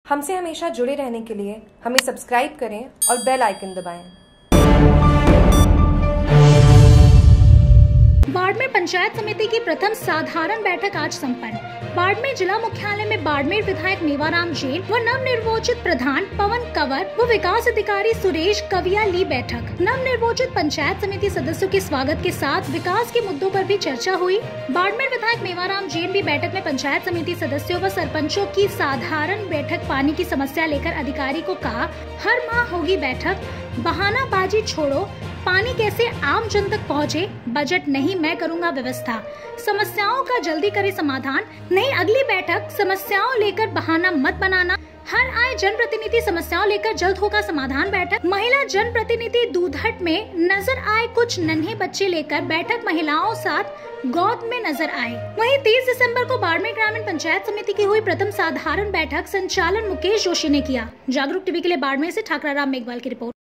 हमसे हमेशा जुड़े रहने के लिए हमें सब्सक्राइब करें और बेल आइकन दबाएं। बाड़मेर पंचायत समिति की प्रथम साधारण बैठक आज संपन्न। बाड़मेर जिला मुख्यालय में बाड़मेर विधायक मेवाराम जैन व नवनिर्वाचित प्रधान पवन कंवर व विकास अधिकारी सुरेश कविया ली बैठक। नवनिर्वाचित पंचायत समिति सदस्यों के स्वागत के साथ विकास के मुद्दों पर भी चर्चा हुई। बाड़मेर विधायक मेवाराम जैन भी बैठक में पंचायत समिति सदस्यों व सरपंचों की साधारण बैठक पानी की समस्या लेकर अधिकारी को कहा, हर माह होगी बैठक, बहानाबाजी छोड़ो, पानी कैसे आम जन तक पहुँचे, बजट नहीं मैं करूँगा व्यवस्था, समस्याओं का जल्दी करे समाधान, नहीं अगली बैठक समस्याओं लेकर बहाना मत बनाना, हर आए जनप्रतिनिधि समस्याओं लेकर जल्द होगा समाधान बैठक। महिला जनप्रतिनिधि दूधहट में नजर आए कुछ नन्हे बच्चे लेकर बैठक महिलाओं साथ गोद में नजर आए। वहीं 30 दिसंबर को बाड़मेर ग्रामीण पंचायत समिति की हुई प्रथम साधारण बैठक संचालन मुकेश जोशी ने किया। जागरूक टीवी के लिए बाड़मेर से ठाकरा राम मेघवाल की रिपोर्ट।